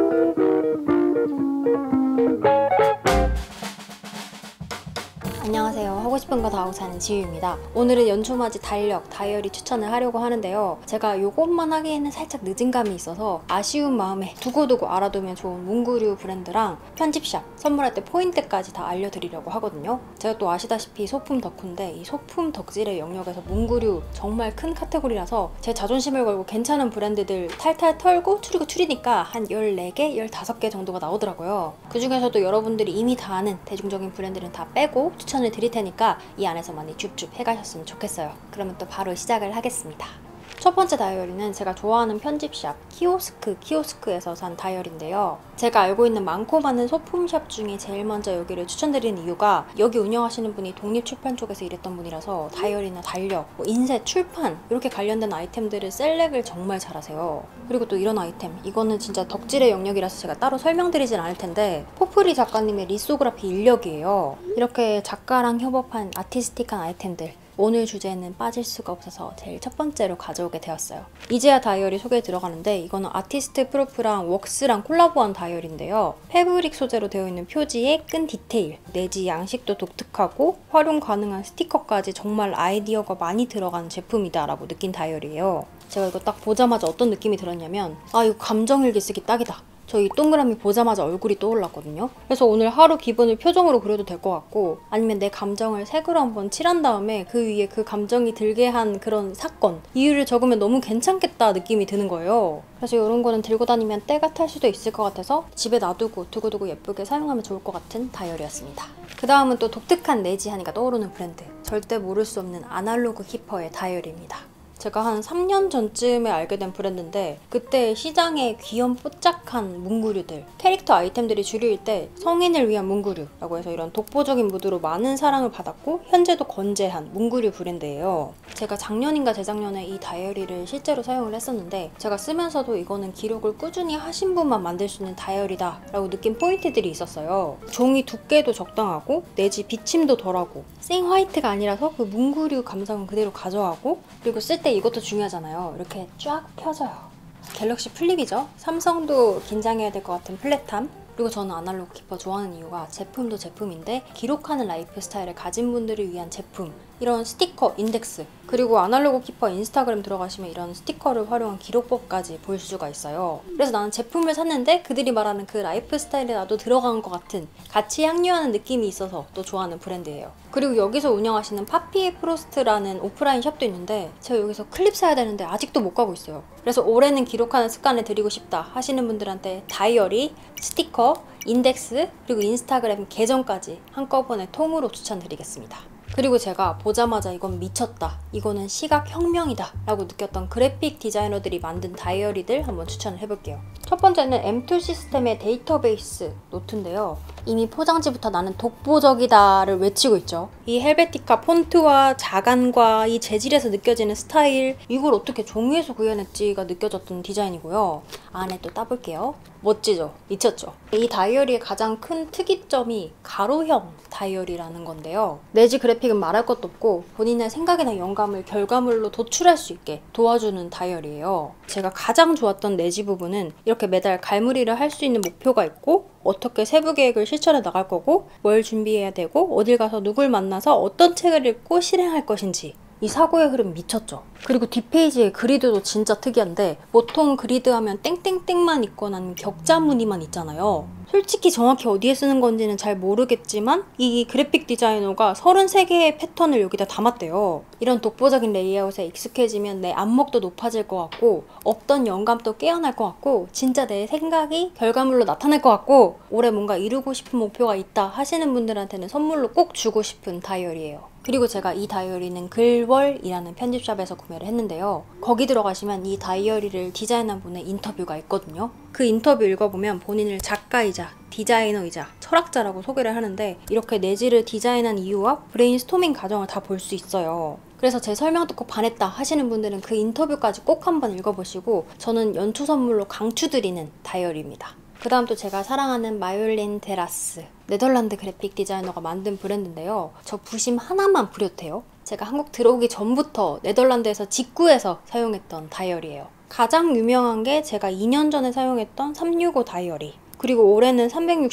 안녕하세요. 하고 싶은 거 다 하고 사는 지유입니다. 오늘은 연초맞이 달력 다이어리 추천을 하려고 하는데요. 제가 이것만 하기에는 살짝 늦은 감이 있어서 아쉬운 마음에 두고두고 알아두면 좋은 문구류 브랜드랑 편집샵, 선물할 때 포인트까지 다 알려드리려고 하거든요. 제가 또 아시다시피 소품 덕후인데 이 소품 덕질의 영역에서 문구류 정말 큰 카테고리라서 제 자존심을 걸고 괜찮은 브랜드들 탈탈 털고 추리니까 한 14개, 15개 정도가 나오더라고요. 그 중에서도 여러분들이 이미 다 아는 대중적인 브랜드는 다 빼고 추천을 드릴 테니까 이 안에서 많이 줍줍 해가셨으면 좋겠어요. 그러면 또 바로 시작을 하겠습니다. 첫 번째 다이어리는 제가 좋아하는 편집샵 키오스크에서 산 다이어리인데요. 제가 알고 있는 많고 많은 소품샵 중에 제일 먼저 여기를 추천드리는 이유가 여기 운영하시는 분이 독립출판 쪽에서 일했던 분이라서 다이어리나 달력, 인쇄, 출판 이렇게 관련된 아이템들을 셀렉을 정말 잘하세요. 그리고 또 이런 아이템, 이거는 진짜 덕질의 영역이라서 제가 따로 설명드리진 않을 텐데 포프리 작가님의 리소그라피 인력이에요. 이렇게 작가랑 협업한 아티스틱한 아이템들, 오늘 주제는 빠질 수가 없어서 제일 첫 번째로 가져오게 되었어요. 이제야 다이어리 소개에 들어가는데 이거는 아티스트 프루프랑 웍스랑 콜라보한 다이어리인데요. 패브릭 소재로 되어 있는 표지에 끈 디테일, 내지 양식도 독특하고 활용 가능한 스티커까지 정말 아이디어가 많이 들어간 제품이다 라고 느낀 다이어리예요. 제가 이거 딱 보자마자 어떤 느낌이 들었냐면 이거 감정일기 쓰기 딱이다. 저 이 동그라미 보자마자 얼굴이 떠올랐거든요. 그래서 오늘 하루 기분을 표정으로 그려도 될 것 같고 아니면 내 감정을 색으로 한번 칠한 다음에 그 위에 그 감정이 들게 한 그런 사건, 이유를 적으면 너무 괜찮겠다 느낌이 드는 거예요. 그래서 이런 거는 들고 다니면 때가 탈 수도 있을 것 같아서 집에 놔두고 두고두고 예쁘게 사용하면 좋을 것 같은 다이어리였습니다. 그 다음은 또 독특한 내지 하니까 떠오르는 브랜드, 절대 모를 수 없는 아날로그 키퍼의 다이어리입니다. 제가 한 3년 전쯤에 알게 된 브랜드인데 그때 시장에 귀염뽀짝한 문구류들, 캐릭터 아이템들이 주류일 때 성인을 위한 문구류라고 해서 이런 독보적인 무드로 많은 사랑을 받았고 현재도 건재한 문구류 브랜드예요. 제가 작년인가 재작년에 이 다이어리를 실제로 사용을 했었는데 제가 쓰면서도 이거는 기록을 꾸준히 하신 분만 만들 수 있는 다이어리다 라고 느낀 포인트들이 있었어요. 종이 두께도 적당하고 내지 비침도 덜하고 생 화이트가 아니라서 그 문구류 감성은 그대로 가져가고 그리고 쓸 때 이것도 중요하잖아요. 이렇게 쫙 펴져요. 갤럭시 플립이죠. 삼성도 긴장해야 될 것 같은 플랫함. 그리고 저는 아날로그 키퍼 좋아하는 이유가 제품도 제품인데 기록하는 라이프 스타일을 가진 분들을 위한 제품, 이런 스티커, 인덱스, 그리고 아날로그 키퍼 인스타그램 들어가시면 이런 스티커를 활용한 기록법까지 볼 수가 있어요. 그래서 나는 제품을 샀는데 그들이 말하는 그 라이프 스타일에 나도 들어간 것 같은, 같이 향유하는 느낌이 있어서 또 좋아하는 브랜드예요. 그리고 여기서 운영하시는 파피 프로스트라는 오프라인 샵도 있는데 제가 여기서 클립 사야 되는데 아직도 못 가고 있어요. 그래서 올해는 기록하는 습관을 들이고 싶다 하시는 분들한테 다이어리, 스티커, 인덱스, 그리고 인스타그램 계정까지 한꺼번에 통으로 추천드리겠습니다. 그리고 제가 보자마자 이건 미쳤다, 이거는 시각혁명이다 라고 느꼈던 그래픽 디자이너들이 만든 다이어리들 한번 추천을 해볼게요. 첫 번째는 M2 시스템의 데이터베이스 노트인데요. 이미 포장지부터 나는 독보적이다를 외치고 있죠. 이 헬베티카 폰트와 자간과 이 재질에서 느껴지는 스타일, 이걸 어떻게 종이에서 구현했지가 느껴졌던 디자인이고요. 안에 또 따볼게요. 멋지죠? 미쳤죠? 이 다이어리의 가장 큰 특이점이 가로형 다이어리라는 건데요. 내지 그래픽은 말할 것도 없고 본인의 생각이나 영감을 결과물로 도출할 수 있게 도와주는 다이어리예요. 제가 가장 좋았던 내지 부분은 이렇게 매달 갈무리를 할 수 있는 목표가 있고 어떻게 세부 계획을 실천해 나갈 거고 뭘 준비해야 되고 어딜 가서 누굴 만나서 어떤 책을 읽고 실행할 것인지, 이 사고의 흐름 미쳤죠. 그리고 뒷페이지의 그리드도 진짜 특이한데 보통 그리드 하면 땡땡땡만 있거나 아니면 격자 무늬만 있잖아요. 솔직히 정확히 어디에 쓰는 건지는 잘 모르겠지만 이 그래픽 디자이너가 33개의 패턴을 여기다 담았대요. 이런 독보적인 레이아웃에 익숙해지면 내 안목도 높아질 것 같고 없던 영감도 깨어날 것 같고 진짜 내 생각이 결과물로 나타날 것 같고 올해 뭔가 이루고 싶은 목표가 있다 하시는 분들한테는 선물로 꼭 주고 싶은 다이어리예요. 그리고 제가 이 다이어리는 글월이라는 편집샵에서 구매를 했는데요. 거기 들어가시면 이 다이어리를 디자인한 분의 인터뷰가 있거든요. 그 인터뷰 읽어보면 본인을 작가이자 디자이너이자 철학자라고 소개를 하는데 이렇게 내지를 디자인한 이유와 브레인스토밍 과정을 다 볼 수 있어요. 그래서 제 설명 듣고 반했다 하시는 분들은 그 인터뷰까지 꼭 한번 읽어보시고 저는 연초 선물로 강추드리는 다이어리입니다. 그 다음 또 제가 사랑하는 마율린 테라스, 네덜란드 그래픽 디자이너가 만든 브랜드인데요. 저 부심 하나만 부려도 돼요? 제가 한국 들어오기 전부터 네덜란드에서 직구해서 사용했던 다이어리예요. 가장 유명한 게 제가 2년 전에 사용했던 365 다이어리, 그리고 올해는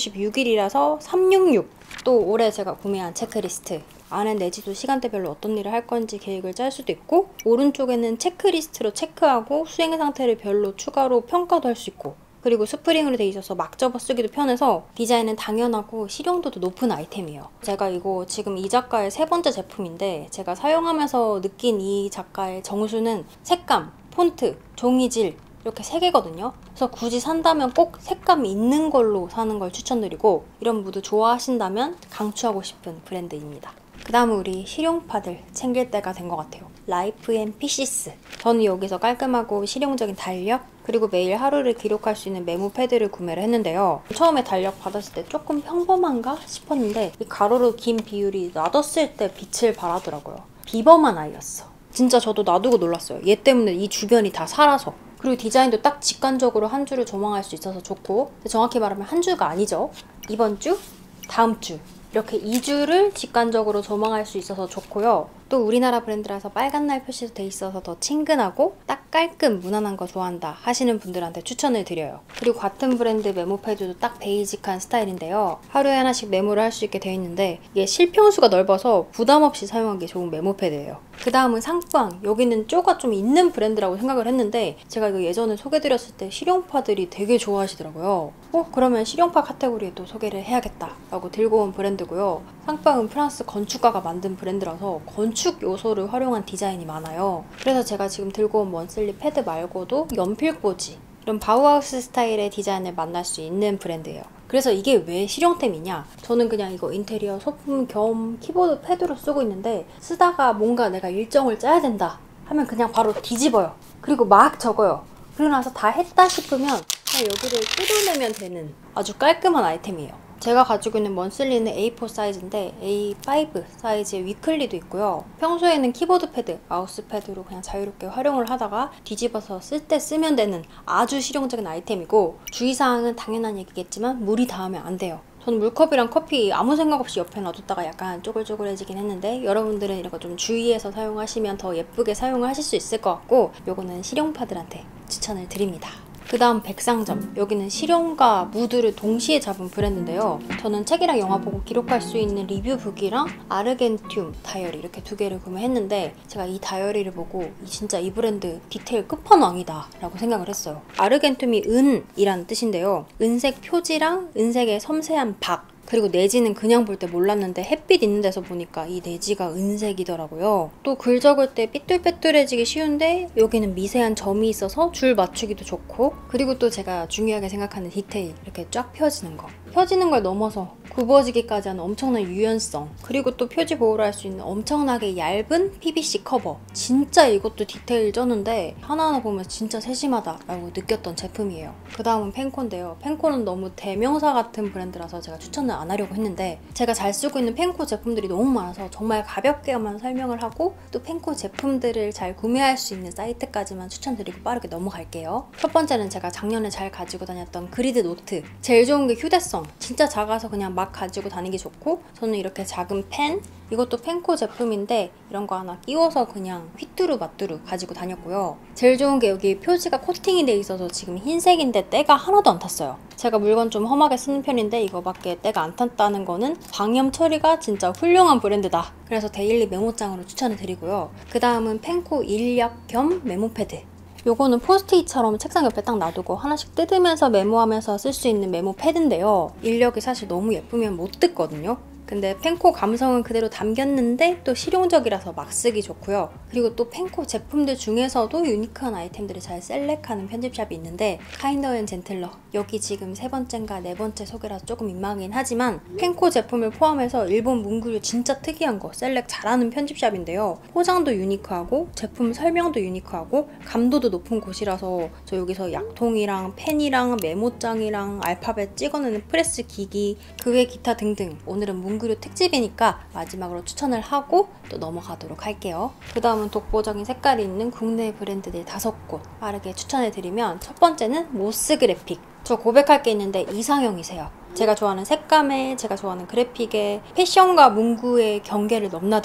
366일이라서 366. 또 올해 제가 구매한 체크리스트, 안에 내지도 시간대별로 어떤 일을 할 건지 계획을 짤 수도 있고, 오른쪽에는 체크리스트로 체크하고 수행 상태를 별로 추가로 평가도 할 수 있고, 그리고 스프링으로 돼 있어서 막 접어 쓰기도 편해서 디자인은 당연하고 실용도도 높은 아이템이에요. 제가 이거 지금 이 작가의 세 번째 제품인데, 제가 사용하면서 느낀 이 작가의 정수는 색감, 폰트, 종이질 이렇게 3개거든요. 그래서 굳이 산다면 꼭 색감이 있는 걸로 사는 걸 추천드리고, 이런 무드 좋아하신다면 강추하고 싶은 브랜드입니다. 그 다음은 우리 실용파들 챙길 때가 된 것 같아요. 라이프 앤 피시스. 저는 여기서 깔끔하고 실용적인 달력, 그리고 매일 하루를 기록할 수 있는 메모 패드를 구매를 했는데요. 처음에 달력 받았을 때 조금 평범한가 싶었는데, 이 가로로 긴 비율이 놔뒀을 때 빛을 발하더라고요. 비범한 아이였어. 진짜 저도 놔두고 놀랐어요. 얘 때문에 이 주변이 다 살아서. 그리고 디자인도 딱 직관적으로 한 주를 조망할 수 있어서 좋고, 정확히 말하면 한 주가 아니죠. 이번 주, 다음 주, 이렇게 2주를 직관적으로 조망할 수 있어서 좋고요. 또 우리나라 브랜드라서 빨간 날 표시도 돼 있어서 더 친근하고 딱 깔끔 무난한 거 좋아한다 하시는 분들한테 추천을 드려요. 그리고 같은 브랜드 메모 패드도 딱 베이직한 스타일인데요. 하루에 하나씩 메모를 할 수 있게 돼 있는데, 이게 실평수가 넓어서 부담 없이 사용하기 좋은 메모 패드예요. 그 다음은 상빵. 여기는 쪼가 좀 있는 브랜드라고 생각을 했는데, 제가 이거 예전에 소개드렸을 때 실용파들이 되게 좋아하시더라고요. 그러면 실용파 카테고리에도 소개를 해야겠다 라고 들고 온 브랜드고요. 상빵은 프랑스 건축가가 만든 브랜드라서 건축 요소를 활용한 디자인이 많아요. 그래서 제가 지금 들고 온 원슬립 패드 말고도 연필꽂이, 이런 바우하우스 스타일의 디자인을 만날 수 있는 브랜드예요. 그래서 이게 왜 실용템이냐? 저는 그냥 이거 인테리어 소품 겸 키보드 패드로 쓰고 있는데, 쓰다가 뭔가 내가 일정을 짜야 된다 하면 그냥 바로 뒤집어요. 그리고 막 적어요. 그러고 나서 다 했다 싶으면 그냥 여기를 뜯어내면 되는 아주 깔끔한 아이템이에요. 제가 가지고 있는 먼슬리는 A4 사이즈인데 A5 사이즈의 위클리도 있고요. 평소에는 키보드 패드, 마우스 패드로 그냥 자유롭게 활용을 하다가 뒤집어서 쓸 때 쓰면 되는 아주 실용적인 아이템이고, 주의사항은 당연한 얘기겠지만 물이 닿으면 안 돼요. 저는 물컵이랑 커피 아무 생각 없이 옆에 놔뒀다가 약간 쪼글쪼글해지긴 했는데, 여러분들은 이런 거 좀 주의해서 사용하시면 더 예쁘게 사용을 하실 수 있을 것 같고, 요거는 실용파들한테 추천을 드립니다. 그 다음 백상점. 여기는 실용과 무드를 동시에 잡은 브랜드인데요. 저는 책이랑 영화 보고 기록할 수 있는 리뷰북이랑 아르겐툼 다이어리 이렇게 2개를 구매했는데, 제가 이 다이어리를 보고 진짜 이 브랜드 디테일 끝판왕이다 라고 생각을 했어요. 아르겐툼이 은이라는 뜻인데요. 은색 표지랑 은색의 섬세한 박, 그리고 내지는 그냥 볼 때 몰랐는데 햇빛 있는 데서 보니까 이 내지가 은색이더라고요. 또 글 적을 때 삐뚤빼뚤해지기 쉬운데 여기는 미세한 점이 있어서 줄 맞추기도 좋고, 그리고 또 제가 중요하게 생각하는 디테일, 이렇게 쫙 펴지는 거. 펴지는 걸 넘어서 굽어지기까지 하는 엄청난 유연성, 그리고 또 표지 보호를 할 수 있는 엄청나게 얇은 PVC 커버. 진짜 이것도 디테일 쩌는데 하나하나 보면 진짜 세심하다 라고 느꼈던 제품이에요. 그 다음은 펜코인데요. 펜코는 너무 대명사 같은 브랜드라서 제가 추천을 안 하려고 했는데, 제가 잘 쓰고 있는 펜코 제품들이 너무 많아서 정말 가볍게만 설명을 하고, 또 펜코 제품들을 잘 구매할 수 있는 사이트까지만 추천드리고 빠르게 넘어갈게요. 첫 번째는 제가 작년에 잘 가지고 다녔던 그리드 노트. 제일 좋은 게 휴대성. 진짜 작아서 그냥 막 가지고 다니기 좋고, 저는 이렇게 작은 펜, 이것도 펜코 제품인데 이런 거 하나 끼워서 그냥 휘뚜루마뚜루 가지고 다녔고요. 제일 좋은 게 여기 표지가 코팅이 돼 있어서 지금 흰색인데 때가 하나도 안 탔어요. 제가 물건 좀 험하게 쓰는 편인데 이거밖에 때가 안 탔다는 거는 방염 처리가 진짜 훌륭한 브랜드다. 그래서 데일리 메모장으로 추천을 드리고요. 그 다음은 펜코 인력 겸 메모 패드. 요거는 포스트잇처럼 책상 옆에 딱 놔두고 하나씩 뜯으면서 메모하면서 쓸 수 있는 메모 패드인데요. 인력이 사실 너무 예쁘면 못 뜯거든요. 근데 펜코 감성은 그대로 담겼는데 또 실용적이라서 막 쓰기 좋고요. 그리고 또 펜코 제품들 중에서도 유니크한 아이템들을 잘 셀렉하는 편집샵이 있는데, 카인더 앤 젠틀러. 여기 지금 3번째인가 4번째 소개라서 조금 민망하긴 하지만 펜코 제품을 포함해서 일본 문구류 진짜 특이한 거 셀렉 잘하는 편집샵인데요. 포장도 유니크하고 제품 설명도 유니크하고 감도도 높은 곳이라서 저 여기서 약통이랑 펜이랑 메모장이랑 알파벳 찍어내는 프레스 기기, 그 외 기타 등등. 오늘은 문구류 특집이니까 마지막으로 추천을 하고 또 넘어가도록 할게요. 그 다음은 독보적인 색깔이 있는 국내 브랜드들 5곳 빠르게 추천해드리면, 첫 번째는 모스 그래픽. 저 고백할 게 있는데 이상형이세요. 제가 좋아하는 색감에, 제가 좋아하는 그래픽에 패션과 문구의 경계를 넘나드는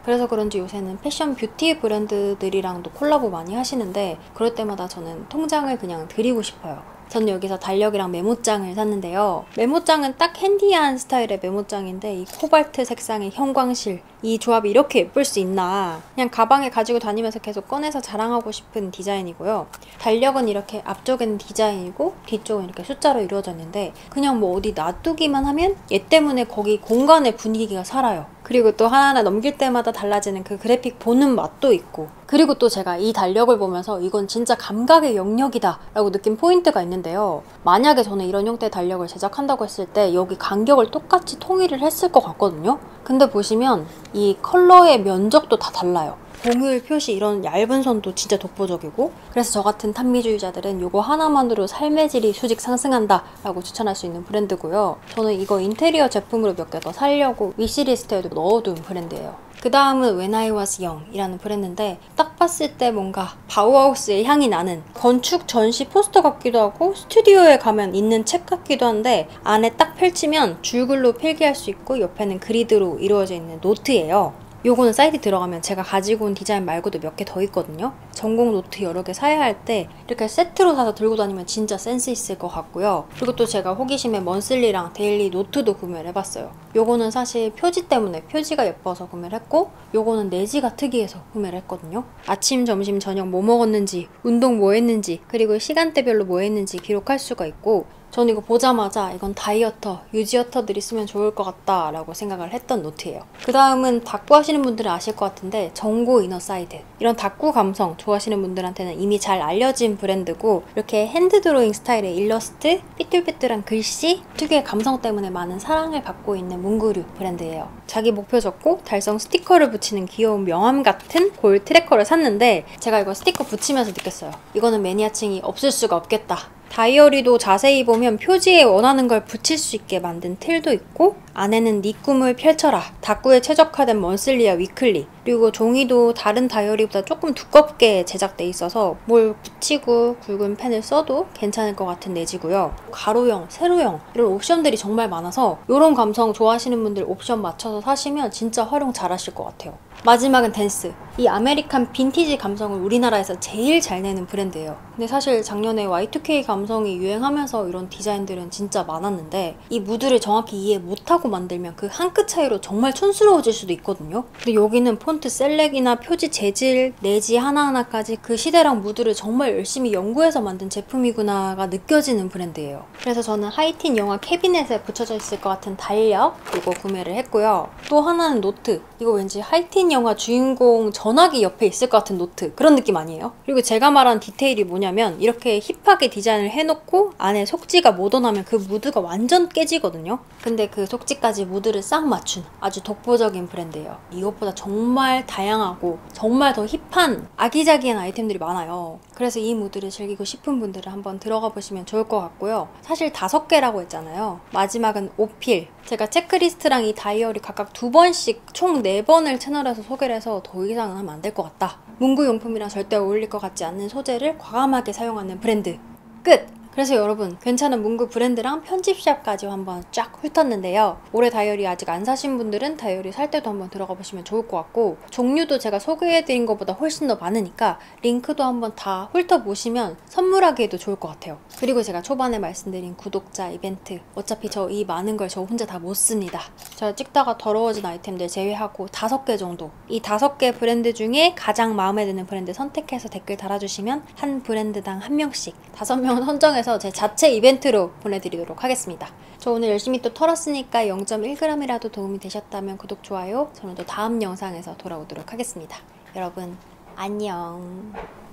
그래서 그런지 요새는 패션 뷰티 브랜드들이랑도 콜라보 많이 하시는데 그럴 때마다 저는 통장을 그냥 드리고 싶어요. 저는 여기서 달력이랑 메모장을 샀는데요. 메모장은 딱 핸디한 스타일의 메모장인데 이 코발트 색상의 형광실, 이 조합이 이렇게 예쁠 수 있나, 그냥 가방에 가지고 다니면서 계속 꺼내서 자랑하고 싶은 디자인이고요. 달력은 이렇게 앞쪽에는 디자인이고 뒤쪽은 이렇게 숫자로 이루어져 있는데 그냥 뭐 어디 놔두기만 하면 얘 때문에 거기 공간의 분위기가 살아요. 그리고 또 하나하나 넘길 때마다 달라지는 그 그래픽 보는 맛도 있고, 그리고 또 제가 이 달력을 보면서 이건 진짜 감각의 영역이다 라고 느낀 포인트가 있는데요. 만약에 저는 이런 형태의 달력을 제작한다고 했을 때 여기 간격을 똑같이 통일을 했을 것 같거든요. 근데 보시면 이 컬러의 면적도 다 달라요. 공휴일 표시 이런 얇은 선도 진짜 독보적이고, 그래서 저 같은 탐미주의자들은 이거 하나만으로 삶의 질이 수직 상승한다 라고 추천할 수 있는 브랜드고요. 저는 이거 인테리어 제품으로 몇 개 더 사려고 위시리스트에도 넣어둔 브랜드예요. 그 다음은 When I Was Young 이라는 브랜드인데 딱 봤을 때 뭔가 바우하우스의 향이 나는 건축 전시 포스터 같기도 하고 스튜디오에 가면 있는 책 같기도 한데, 안에 딱 펼치면 줄글로 필기할 수 있고 옆에는 그리드로 이루어져 있는 노트예요. 요거는 사이트에 들어가면 제가 가지고 온 디자인 말고도 몇 개 더 있거든요. 전공 노트 여러 개 사야 할 때 이렇게 세트로 사서 들고 다니면 진짜 센스 있을 것 같고요. 그리고 또 제가 호기심에 먼슬리랑 데일리 노트도 구매를 해봤어요. 요거는 사실 표지 때문에, 표지가 예뻐서 구매를 했고, 요거는 내지가 특이해서 구매를 했거든요. 아침, 점심, 저녁 뭐 먹었는지, 운동 뭐 했는지, 그리고 시간대별로 뭐 했는지 기록할 수가 있고, 전 이거 보자마자 이건 다이어터, 유지어터들이 쓰면 좋을 것 같다 라고 생각을 했던 노트예요. 그 다음은 다꾸 하시는 분들은 아실 것 같은데 정고 이너사이드, 이런 다꾸 감성 좋아하시는 분들한테는 이미 잘 알려진 브랜드고, 이렇게 핸드 드로잉 스타일의 일러스트, 삐뚤삐뚤한 글씨, 특유의 감성 때문에 많은 사랑을 받고 있는 문구류 브랜드예요. 자기 목표 적고 달성 스티커를 붙이는 귀여운 명함 같은 볼 트래커를 샀는데 제가 이거 스티커 붙이면서 느꼈어요. 이거는 매니아층이 없을 수가 없겠다. 다이어리도 자세히 보면 표지에 원하는 걸 붙일 수 있게 만든 틀도 있고, 안에는 네 꿈을 펼쳐라, 다꾸에 최적화된 먼슬리와 위클리, 그리고 종이도 다른 다이어리보다 조금 두껍게 제작돼 있어서 뭘 붙이고 굵은 펜을 써도 괜찮을 것 같은 내지고요. 가로형, 세로형 이런 옵션들이 정말 많아서 이런 감성 좋아하시는 분들 옵션 맞춰서 사시면 진짜 활용 잘 하실 것 같아요. 마지막은 댄스. 이 아메리칸 빈티지 감성을 우리나라에서 제일 잘 내는 브랜드예요. 근데 사실 작년에 Y2K 감성이 유행하면서 이런 디자인들은 진짜 많았는데 이 무드를 정확히 이해 못하고 만들면 그 한 끗 차이로 정말 촌스러워질 수도 있거든요. 근데 여기는 폰트 셀렉이나 표지 재질, 내지 하나하나까지 그 시대랑 무드를 정말 열심히 연구해서 만든 제품이구나가 느껴지는 브랜드예요. 그래서 저는 하이틴 영화 캐비넷에 붙여져 있을 것 같은 달력 이거 구매를 했고요. 또 하나는 노트. 이거 왠지 하이틴 영화 주인공 전화기 옆에 있을 것 같은 노트, 그런 느낌 아니에요? 그리고 제가 말한 디테일이 뭐냐면 이렇게 힙하게 디자인을 해놓고 안에 속지가 모던하면 그 무드가 완전 깨지거든요. 근데 그 속지까지 무드를 싹 맞춘 아주 독보적인 브랜드예요. 이것보다 정말 다양하고 정말 더 힙한 아기자기한 아이템들이 많아요. 그래서 이 무드를 즐기고 싶은 분들은 한번 들어가 보시면 좋을 것 같고요. 사실 5개라고 했잖아요. 마지막은 오필. 제가 체크리스트랑 이 다이어리 각각 2번씩 총 4번을 채널에서 소개를 해서 더 이상은 하면 안 될 것 같다. 문구용품이랑 절대 어울릴 것 같지 않는 소재를 과감하게 사용하는 브랜드. 끝! 그래서 여러분, 괜찮은 문구 브랜드랑 편집샵까지 한번 쫙 훑었는데요. 올해 다이어리 아직 안 사신 분들은 다이어리 살 때도 한번 들어가 보시면 좋을 것 같고, 종류도 제가 소개해드린 것보다 훨씬 더 많으니까 링크도 한번 다 훑어보시면 선물하기에도 좋을 것 같아요. 그리고 제가 초반에 말씀드린 구독자 이벤트, 어차피 저 이 많은 걸 저 혼자 다 못 씁니다. 제가 찍다가 더러워진 아이템들 제외하고 5개 정도, 이 5개 브랜드 중에 가장 마음에 드는 브랜드 선택해서 댓글 달아주시면 한 브랜드당 1명씩 5명은 선정해서 제 자체 이벤트로 보내드리도록 하겠습니다. 저 오늘 열심히 또 털었으니까 0.1g이라도 도움이 되셨다면 구독, 좋아요. 저는 또 다음 영상에서 돌아오도록 하겠습니다. 여러분 안녕.